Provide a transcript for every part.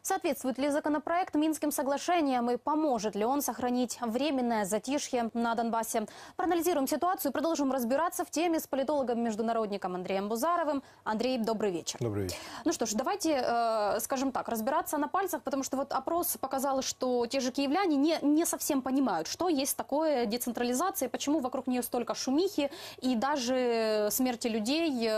Соответствует ли законопроект Минским соглашениям и поможет ли он сохранить временное затишье на Донбассе? Проанализируем ситуацию и продолжим разбираться в теме с политологом-международником Андреем Бузаровым. Андрей, добрый вечер. Добрый вечер. Ну что ж, давайте, скажем так, разбираться на пальцах, потому что вот опрос показал, что те же киевляне не совсем понимают, что есть такое децентрализация, почему вокруг нее столько шумихи и даже смерти людей.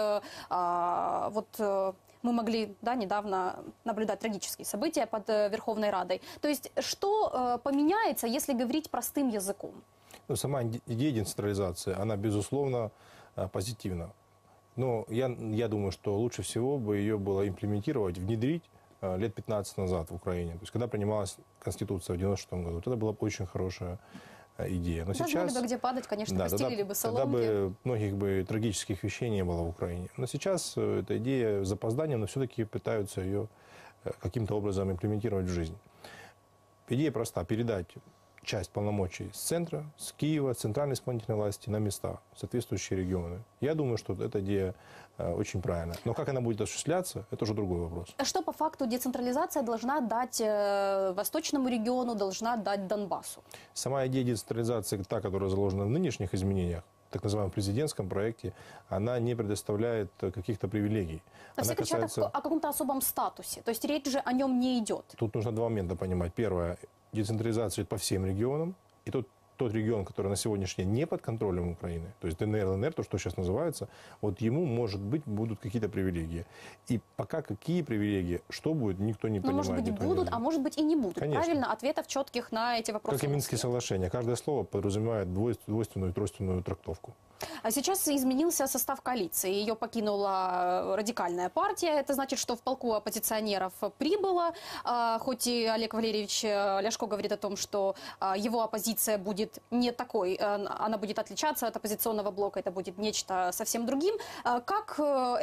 Мы могли недавно наблюдать трагические события под Верховной Радой. То есть, что поменяется, если говорить простым языком? Ну, сама идея децентрализации, она, безусловно, позитивна. Но я думаю, что лучше всего бы ее было имплементировать, внедрить лет 15 назад в Украине. То есть, когда принималась Конституция в 1996 году, это была бы очень хорошая идея. Но сейчас... знали бы, где падать, конечно, постелили бы соломки. Тогда бы многих бы трагических вещей не было в Украине. Но сейчас эта идея с запозданием, но все-таки пытаются ее каким-то образом имплементировать в жизнь. Идея проста: передать часть полномочий с центра, с Киева, с центральной исполнительной власти на места, соответствующие регионы. Я думаю, что эта идея очень правильная. Но как она будет осуществляться, это уже другой вопрос. Что по факту децентрализация должна дать восточному региону, должна дать Донбассу? Сама идея децентрализации, та, которая заложена в нынешних изменениях, так называемом президентском проекте, она не предоставляет каких-то привилегий. Все кричат о каком-то особом статусе. То есть речь же о нем не идет. Тут нужно два момента понимать. Первое. Децентрализация по всем регионам. И тот регион, который на сегодняшний день не под контролем Украины, то есть ДНР, ЛНР, то, что сейчас называется, вот ему, может быть, будут какие-то привилегии. И пока какие привилегии, что будет, никто не понимает. Может быть, будут, а может быть и не будут. Конечно. Правильно, ответов четких на эти вопросы. Как и Минские соглашения. Каждое слово подразумевает двойственную и тройственную трактовку. А сейчас изменился состав коалиции. Ее покинула радикальная партия. Это значит, что в полку оппозиционеров прибыло. Хоть и Олег Валерьевич Ляшко говорит о том, что его оппозиция будет не такой. Она будет отличаться от оппозиционного блока. Это будет нечто совсем другим. Как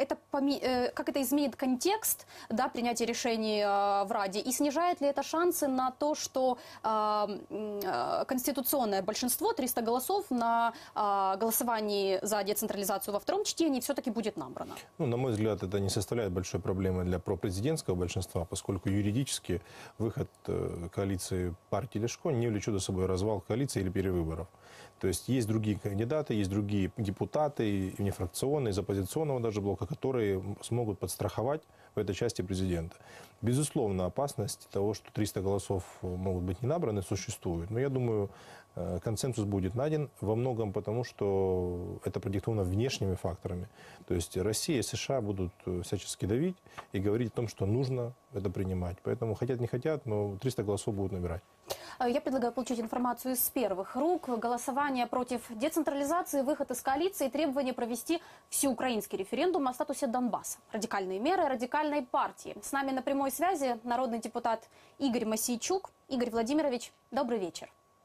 это изменит контекст принятия решений в Раде? И снижает ли это шансы на то, что конституционное большинство, 300 голосов на голосовании за децентрализацию во втором чтении все-таки будет набрано? Ну, на мой взгляд, это не составляет большой проблемы для пропрезидентского большинства, поскольку юридически выход коалиции партии Ляшко не влечет за собой развал коалиции или перевыборов. То есть есть другие кандидаты, есть другие депутаты, внефракционные, из оппозиционного даже блока, которые смогут подстраховать в этой части президента. Безусловно, опасность того, что 300 голосов могут быть не набраны, существует. Но я думаю, консенсус будет найден во многом потому, что это продиктовано внешними факторами. То есть Россия и США будут всячески давить и говорить о том, что нужно это принимать. Поэтому хотят не хотят, но 300 голосов будут набирать. Я предлагаю получить информацию из первых рук. Голосование против децентрализации, выход из коалиции, требование провести всеукраинский референдум о статусе Донбасса. Радикальные меры радикальной партии. С нами на прямой связи народный депутат Игорь Мосейчук. Игорь Владимирович, добрый вечер.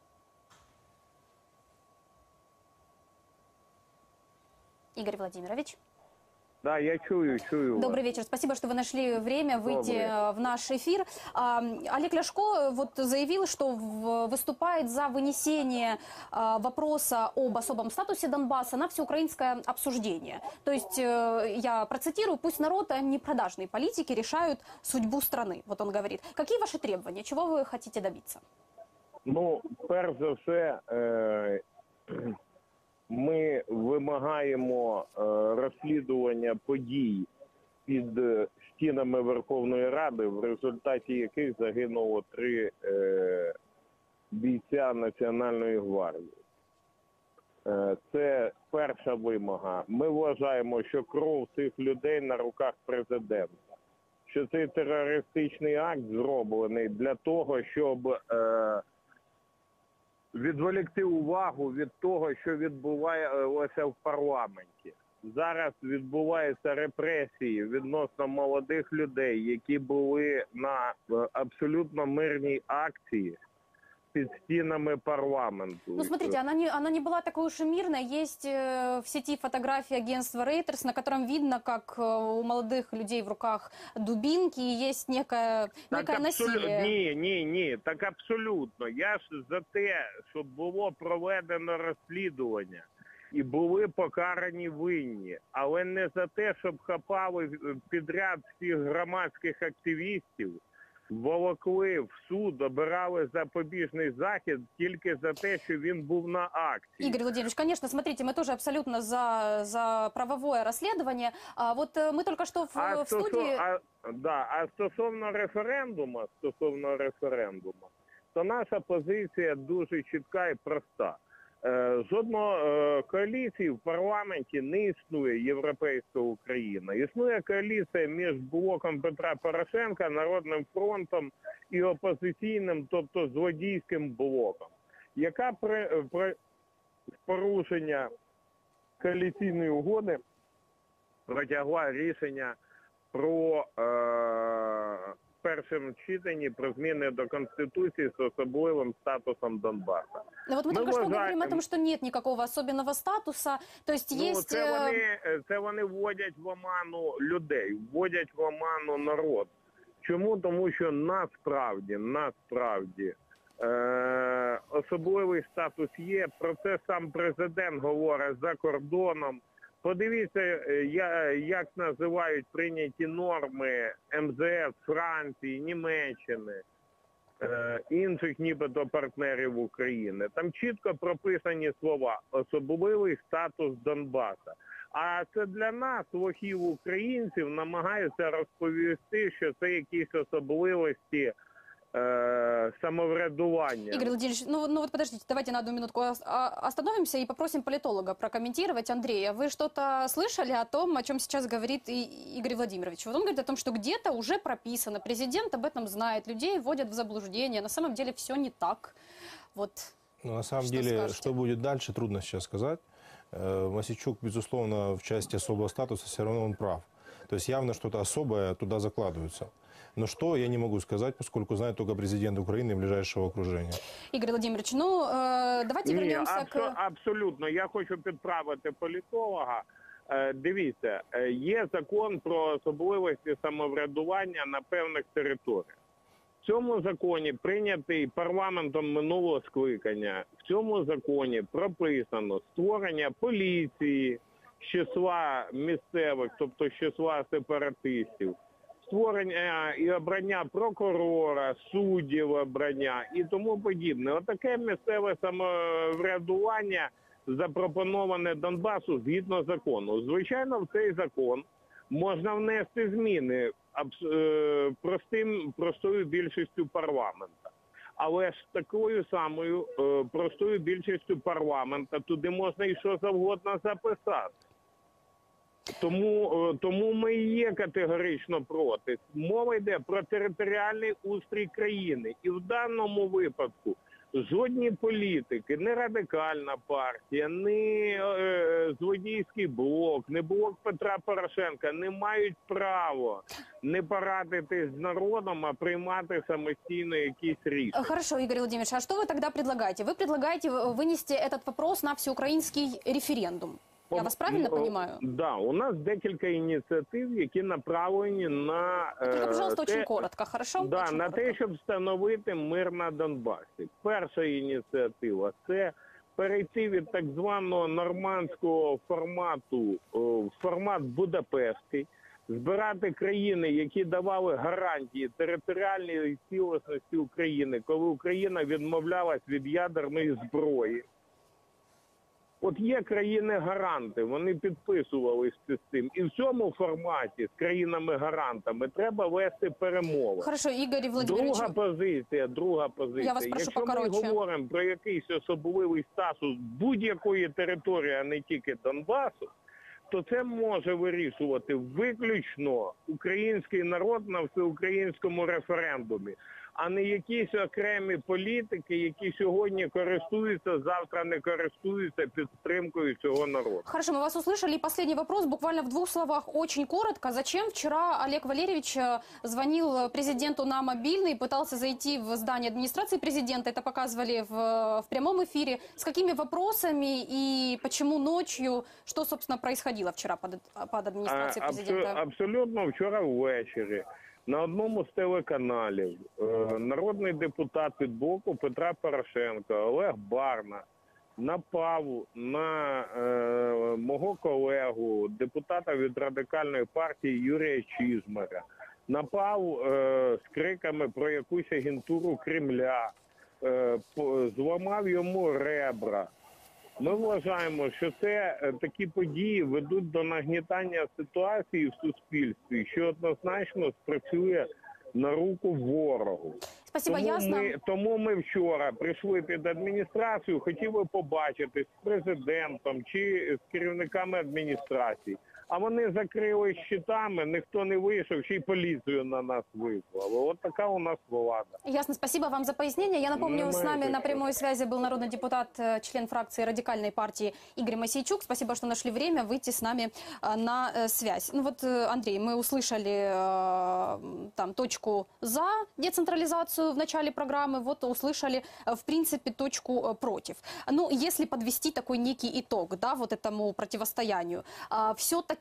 Игорь Владимирович. Да, я чую. Добрый вечер. Спасибо, что вы нашли время выйти в наш эфир. Олег Ляшко заявил, что выступает за вынесение вопроса об особом статусе Донбасса на всеукраинское обсуждение. То есть, я процитирую: пусть народ, а не продажные политики решают судьбу страны. Вот он говорит. Какие ваши требования? Чего вы хотите добиться? Ну, перш за все, ми вимагаємо розслідування подій під стінами Верховної Ради, в результаті яких загинуло 3 бійця Національної гвардії. Це перша вимога. Ми вважаємо, що кров цих людей на руках президента. Що цей терористичний акт зроблений для того, щоб відволікти увагу від того, що відбувалося в парламенті. Зараз відбуваються репресії відносно молодих людей, які були на абсолютно мирній акції под стенами парламента. Ну, смотрите, она не была такой уж и мирной. Есть в сети фотографии агентства Reuters, на котором видно, как у молодых людей в руках дубинки, и есть некое насилие. Ні, так абсолютно. Я ж за те, щоб було проведено розслідування і були покарані винні, але не за те, щоб хапали підряд всіх громадських активістів, волокли в суд, обирали запобіжний захід тільки за те, що він був на акції. Игорь Владимирович, конечно, смотрите, мы тоже абсолютно за правовое расследование. А вот мы только что в студии... А стосовно референдуму, то наша позиція дуже чітка і проста. Жодної коаліції в парламенті не існує європейська Україна. Існує коаліція між блоком Петра Порошенка, Народним фронтом і опозиційним, тобто злодійським блоком, яка при порушення коаліційної угоди протягла рішення про першому читанні про зміни до Конституції з особливим статусом Донбасу. Ну вот мы только что говорим о том, что нет никакого особенного статуса, то есть есть... Це вони вводять в оману людей, вводять в оману народ. Чому? Тому що насправді особливий статус є, про це сам президент говорить за кордоном. Подивіться, як називають прийняті норми МЗС Франції, Німеччини, інших нібито партнерів України. Там чітко прописані слова «особливий статус Донбаса». А це для нас, лохів українців, намагаються розповісти, що це якісь особливості самоврядування. Игорь Владимирович, ну вот подождите, давайте на одну минутку остановимся и попросим политолога прокомментировать. Андрея, вы что-то слышали о том, о чем сейчас говорит Игорь Владимирович? Вот он говорит о том, что где-то уже прописано, президент об этом знает, людей вводят в заблуждение, на самом деле все не так. Вот. Ну, на самом деле, скажете? что будет дальше, трудно сейчас сказать. Мосійчук, безусловно, в части особого статуса все равно он прав. То есть явно что-то особое туда закладывается. Но что, я не могу сказать, поскольку знает только президент Украины и ближайшего окружения. Игорь Владимирович, ну давайте вернемся к... Абсолютно. Я хочу підправити політолога. Дивіться, є закон про особливості самоврядування на певних територіях. В цьому законі, прийнятий парламентом минулого скликання, в цьому законі прописано створення поліції з числа місцевих, тобто з числа сепаратистів, створення і обрання прокурора, суддів обрання і тому подібне. Отаке місцеве самоврядування запропоноване Донбасу згідно закону. Звичайно, в цей закон можна внести зміни простою більшістю парламента. Але ж такою самою простою більшістю парламента туди можна і що завгодно записати. Тому ми і є категорично проти. Мова йде про територіальний устрій країни. І в даному випадку жодні політики, не Радикальна партія, не злодійський блок, не блок Петра Порошенка не мають права не порадитись з народом, а приймати самостійно якісь рішення. Хорошо, Игорь Владимирович, а что вы тогда предлагаете? Вы предлагаете вынести этот вопрос на всеукраинский референдум? Я вас правильно понимаю? Да, у нас декілька ініціатив, які направлені на... Только, пожалуйста, очень коротко, хорошо? Да, очень на коротко. те, щоб встановити мир на Донбасі. Перша ініціатива – це перейти від так званого нормандського формату в формат Будапештський, збирати країни, які давали гарантії територіальної цілісності України, коли Україна відмовлялась від ядерної зброї. От є країни-гаранти, вони підписувалися з цим. І в цьому форматі з країнами-гарантами треба вести перемови. Хорошо, Игорь Владимирович. Друга позиція. Я вас прошу Якщо покоротше. ми говоримо про якийсь особливий статус будь-якої території, а не тільки Донбасу, то це може вирішувати виключно український народ на всеукраїнському референдумі, а не якісь окремі політики, які сьогодні користуються, завтра не користуються підтримкою цього народу. Хорошо, мы вас услышали. И последний вопрос, буквально в двух словах, очень коротко. Зачем вчера Олег Валерьевич звонил президенту на мобильный, пытался зайти в здание администрации президента, это показывали в прямом эфире, с какими вопросами и почему ночью, что, собственно, происходило вчера под администрацией президента? Абсолютно вчора ввечері. На одному з телеканалів народний депутат від блоку Петра Порошенка Олег Барна напав на мого колегу, депутата від Радикальної партії Юрія Чижмаря, напав з криками про якусь агентуру Кремля, зламав йому ребра. Ми вважаємо, що це такі події ведуть до нагнітання ситуації в суспільстві, що однозначно спрацює на руку ворогу. Спасибо, ясно. Тому ми вчора прийшли під адміністрацію, хотіли побачити з президентом чи з керівниками адміністрації. А вони закрили щитами, ніхто не вийшов, ще й поліцію на нас визвали. Вот така у нас влада. Ясно, спасибо вам за пояснение. Я напомню, с нами на прямой связи был народный депутат, член фракции радикальной партии Игорь Мосейчук. Спасибо, что нашли время выйти с нами на связь. Ну вот, Андрей, мы услышали там точку за децентрализацию в начале программы, вот услышали, в принципе, точку против. Ну, если подвести такой некий итог, да, вот этому противостоянию, все-таки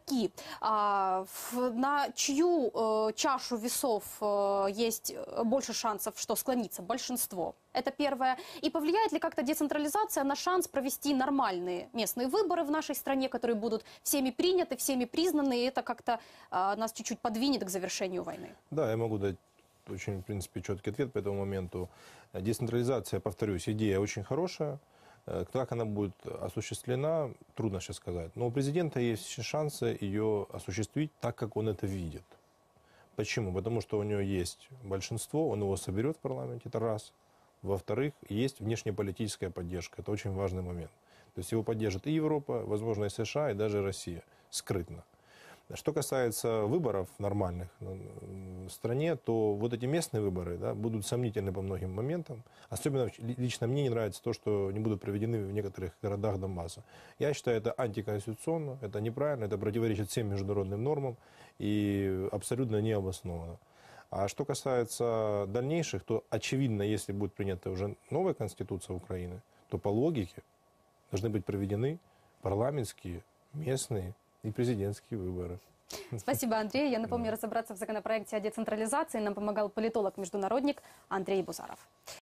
на чью чашу весов есть больше шансов, что склонится большинство? Это первое. И повлияет ли как-то децентрализация на шанс провести нормальные местные выборы в нашей стране, которые будут всеми приняты, всеми признаны, и это как-то нас чуть-чуть подвинет к завершению войны? Да, я могу дать очень, в принципе, четкий ответ по этому моменту. Децентрализация, повторюсь, идея очень хорошая. Как она будет осуществлена, трудно сейчас сказать. Но у президента есть шансы ее осуществить так, как он это видит. Почему? Потому что у него есть большинство, он его соберет в парламенте, это раз. Во-вторых, есть внешнеполитическая поддержка. Это очень важный момент. То есть его поддержит и Европа, возможно, и США, и даже Россия. Скрытно. Что касается выборов нормальных в стране, то вот эти местные выборы, да, будут сомнительны по многим моментам. Особенно лично мне не нравится то, что не будут проведены в некоторых городах Донбасса. Я считаю, это антиконституционно, это неправильно, это противоречит всем международным нормам и абсолютно необоснованно. А что касается дальнейших, то очевидно, если будет принята уже новая конституция Украины, то по логике должны быть проведены парламентские, местные и президентские выборы. Спасибо, Андрей. Я напомню, разобраться в законопроекте о децентрализации нам помогал политолог-международник Андрей Бузаров.